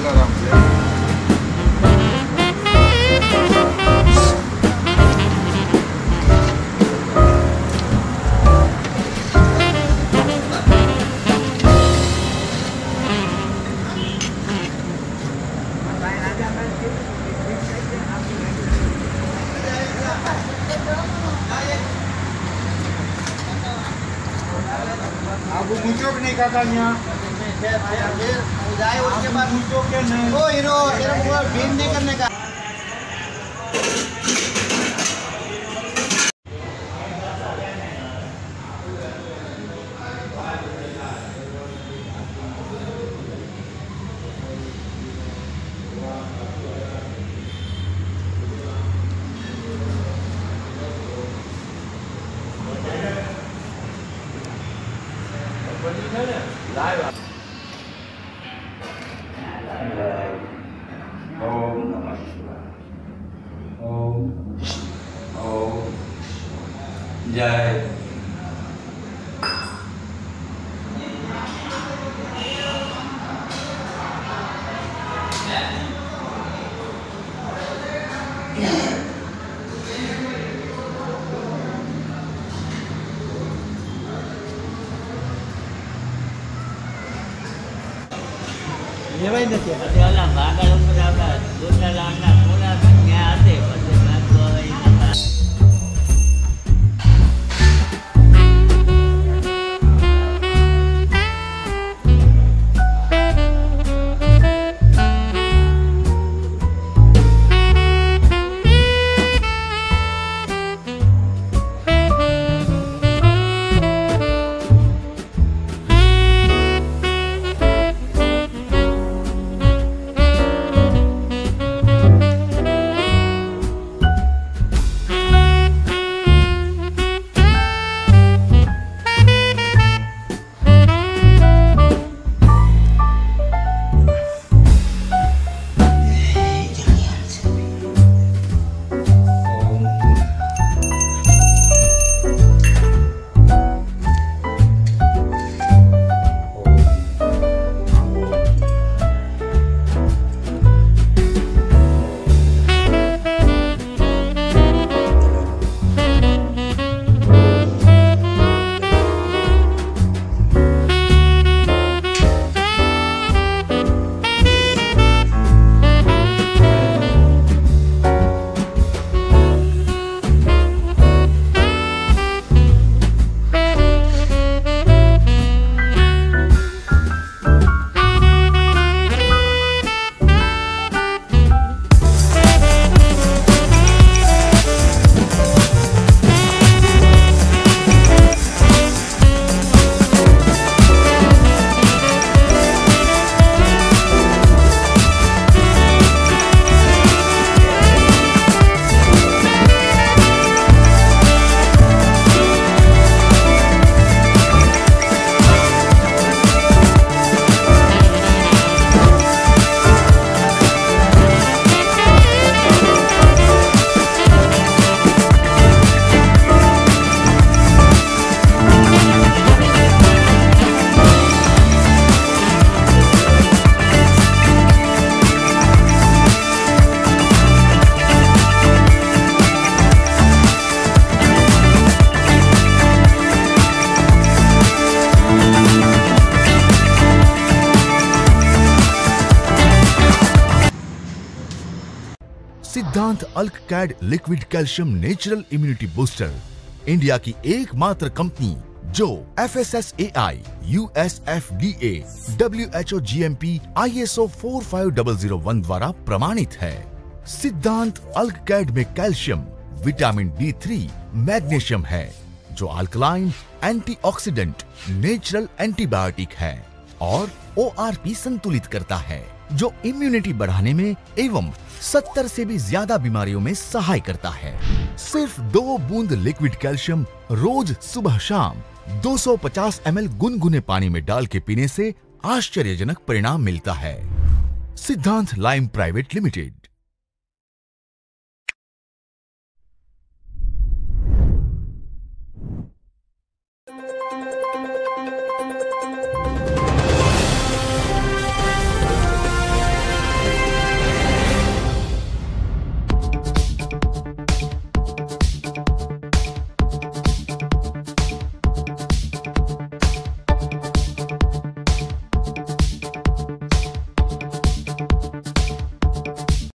जलाराम से। आपको पूछो कि नहीं काका यहाँ उसके बाद पूछो के नहीं वो हीरो भीम नहीं करने का। जय લેવાય નથી ઓલા ભાગળ ઉપર આપણા દોડલા લાંગના પૂરા ત્યાં હશે પછી ભાગતો હવે Siddhant Alk Cad liquid calcium natural immunity booster India की एकमात्र कंपनी जो FSSAI, USFDA, WHO GMP, ISO 45001 द्वारा प्रमाणित है। सिद्धांत अल्क कैड में कैल्शियम, विटामिन D3, मैग्नीशियम है जो अल्कलाइन, एंटीऑक्सीडेंट, नेचुरल एंटीबायोटिक है और ORP संतुलित करता है जो इम्यूनिटी बढ़ाने में एवं 70 से भी ज्यादा बीमारियों में सहाय करता है। सिर्फ 2 बूंद लिक्विड कैल्शियम रोज सुबह शाम 250 ml गुनगुने पानी में डाल के पीने से आश्चर्यजनक परिणाम मिलता है। सिद्धांत लाइम प्राइवेट लिमिटेड।